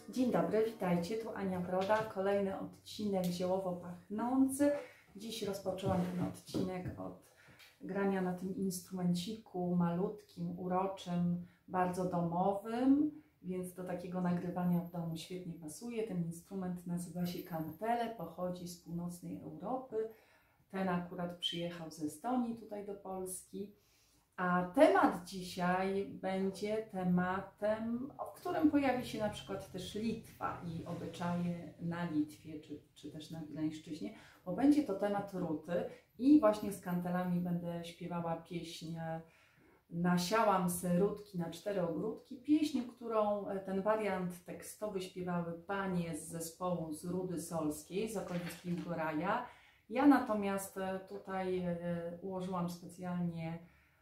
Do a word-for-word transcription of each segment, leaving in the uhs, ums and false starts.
Dzień dobry, witajcie, tu Ania Broda, kolejny odcinek ziołowo pachnący. Dziś rozpoczęłam ten odcinek od grania na tym instrumenciku malutkim, uroczym, bardzo domowym, więc do takiego nagrywania w domu świetnie pasuje. Ten instrument nazywa się kantele, pochodzi z północnej Europy. Ten akurat przyjechał z Estonii tutaj do Polski. A temat dzisiaj będzie tematem, w którym pojawi się na przykład też Litwa i obyczaje na Litwie, czy, czy też na Wileńszczyźnie, bo będzie to temat ruty i właśnie z kantelami będę śpiewała pieśń Nasiałam se rutki na cztery ogródki, pieśń, którą ten wariant tekstowy śpiewały panie z zespołu z Rudy Solskiej, z okolic Pilgoraja. Ja natomiast tutaj ułożyłam specjalnie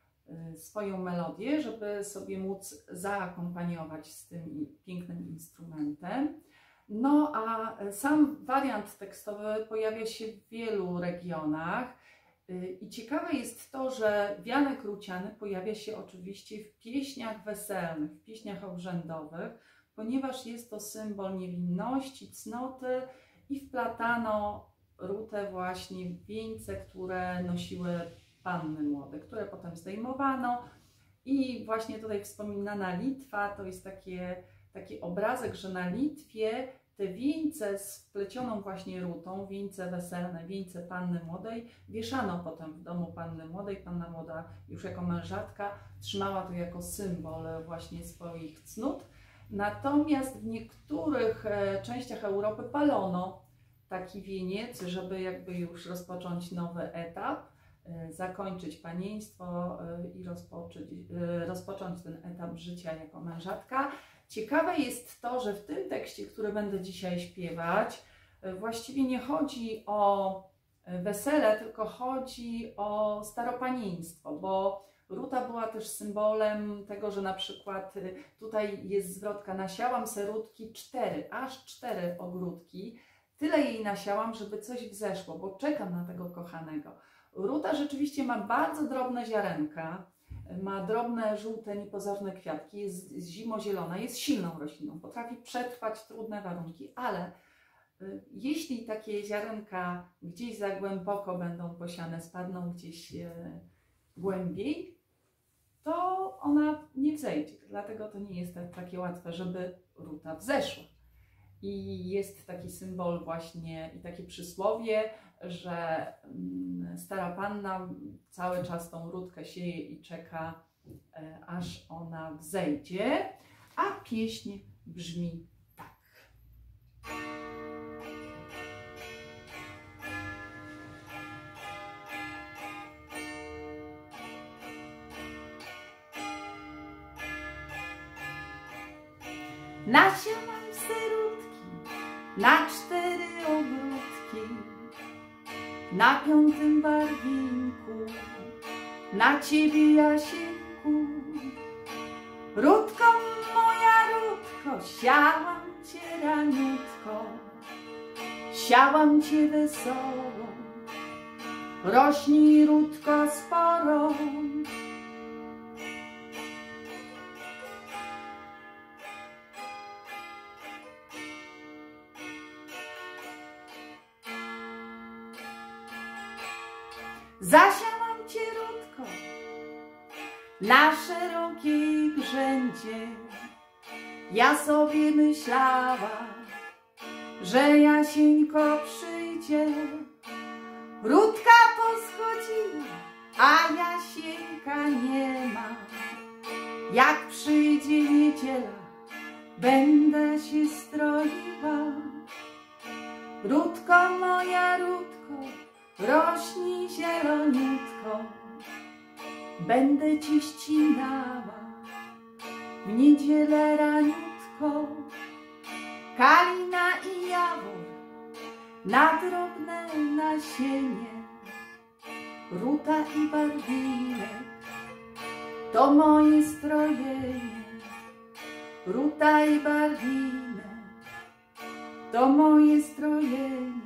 swoją melodię, żeby sobie móc zaakompaniować z tym pięknym instrumentem. No a sam wariant tekstowy pojawia się w wielu regionach i ciekawe jest to, że wianek ruciany pojawia się oczywiście w pieśniach weselnych, w pieśniach obrzędowych, ponieważ jest to symbol niewinności, cnoty i wplatano rutę właśnie w wieńce, które nosiły panny młode, które potem zdejmowano. I właśnie tutaj wspominana Litwa to jest takie, taki obrazek, że na Litwie te wieńce z wplecioną właśnie rutą, wieńce weselne, wieńce panny młodej, wieszano potem w domu panny młodej. Panna młoda już jako mężatka trzymała to jako symbol właśnie swoich cnót. Natomiast w niektórych częściach Europy palono taki wieniec, żeby jakby już rozpocząć nowy etap, zakończyć panieństwo i rozpocząć, rozpocząć ten etap życia jako mężatka. Ciekawe jest to, że w tym tekście, który będę dzisiaj śpiewać, właściwie nie chodzi o wesele, tylko chodzi o staropanieństwo, bo ruta była też symbolem tego, że na przykład tutaj jest zwrotka nasiałam se rutki cztery, aż cztery ogródki. Tyle jej nasiałam, żeby coś wzeszło, bo czekam na tego kochanego. Ruta rzeczywiście ma bardzo drobne ziarenka, ma drobne, żółte, niepozorne kwiatki, jest zimozielona, jest silną rośliną, potrafi przetrwać trudne warunki, ale y, jeśli takie ziarenka gdzieś za głęboko będą posiane, spadną gdzieś y, głębiej, to ona nie wzejdzie. Dlatego to nie jest tak, takie łatwe, żeby ruta wzeszła. I jest taki symbol właśnie i takie przysłowie, że stara panna cały czas tą rutkę sieje i czeka, aż ona wzejdzie, a pieśń brzmi tak. Nasiałam se rutki na cztery ogródki, na piątym barwinku, na ciebie Jasieńku. Rutko moja rutko, siałam cię raniutko, siałam cię wesoło, rośnij rutko sporo. Zasiałam cię rutko na szerokiej grzędzie. Ja sobie myślała, że Jasieńko przyjdzie. Rutka poschodziła, a Jasieńka nie ma. Jak przyjdzie niedziela, będę się stroiła. Rutko moja rutko, rośnij zieloniutko, będę ci ścinała w niedzielę raniutko. Kalina i jawor na drobne nasienie, ruta i barwinek to moje strojenie. Ruta i barwinek to moje strojenie.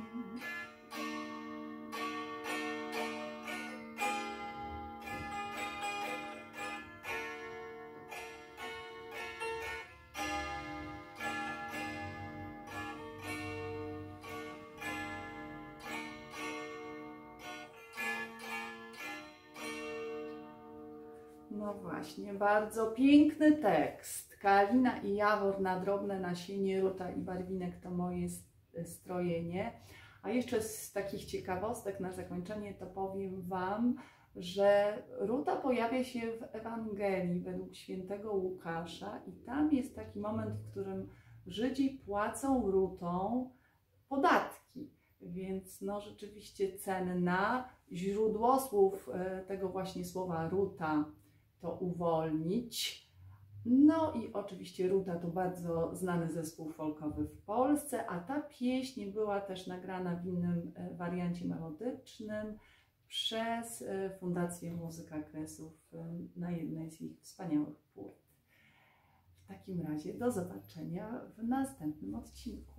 No właśnie, bardzo piękny tekst. Kalina i Jawor na drobne nasienie, Ruta i Barwinek to moje strojenie. A jeszcze z takich ciekawostek na zakończenie to powiem Wam, że Ruta pojawia się w Ewangelii według świętego Łukasza i tam jest taki moment, w którym Żydzi płacą Rutą podatki. Więc no rzeczywiście cenna. Źródło słów tego właśnie słowa Ruta to uwolnić. No i oczywiście Ruta to bardzo znany zespół folkowy w Polsce, a ta pieśń była też nagrana w innym wariancie melodycznym przez Fundację Muzyka Kresów na jednej z ich wspaniałych płyt. W takim razie do zobaczenia w następnym odcinku.